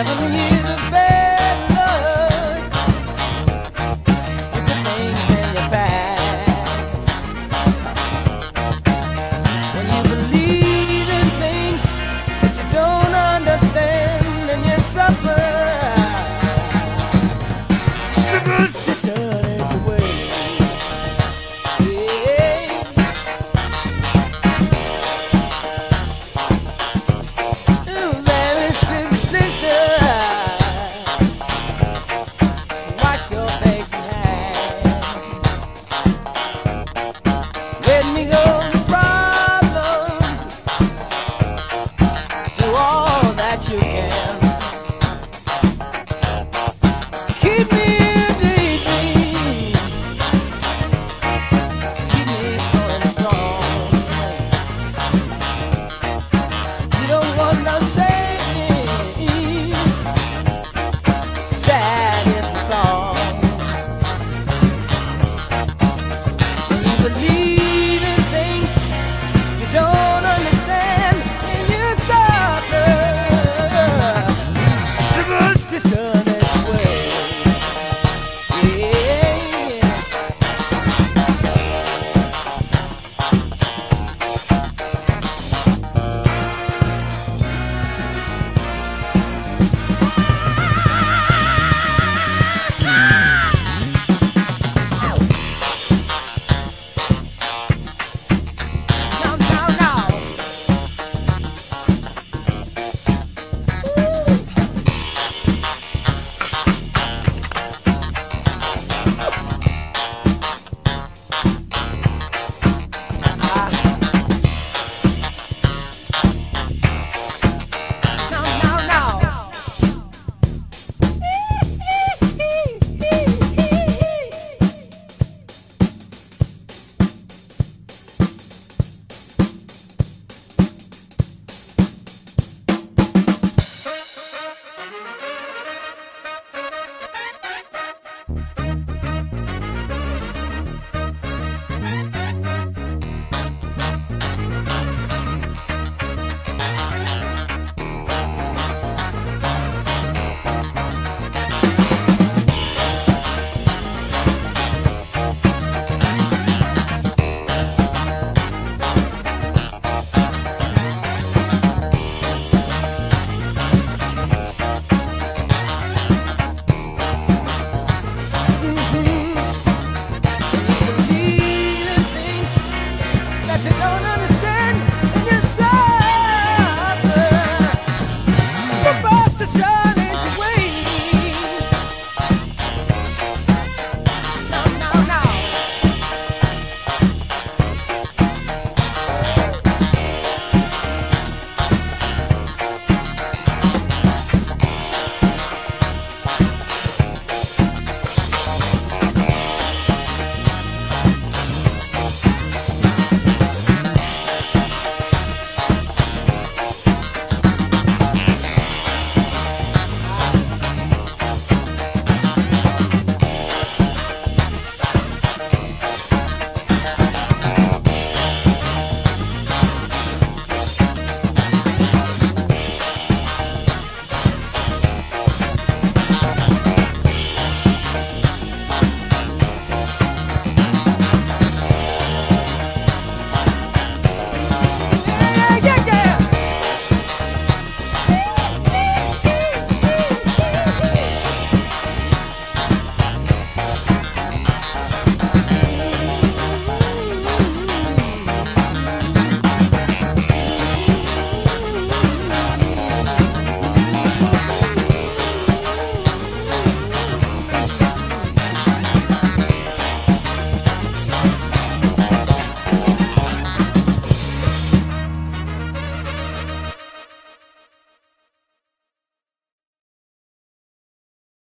7 years of bad luck with the things in your past. When you believe in things that you don't understand and you suffer, superstition ain't the way. You can keep me in daydream, keep me going strong. You don't want no saying, sad is the song. When you believe in things you don't understand and you suffer, superstition is the way. You don't understand and you suffer, superstition.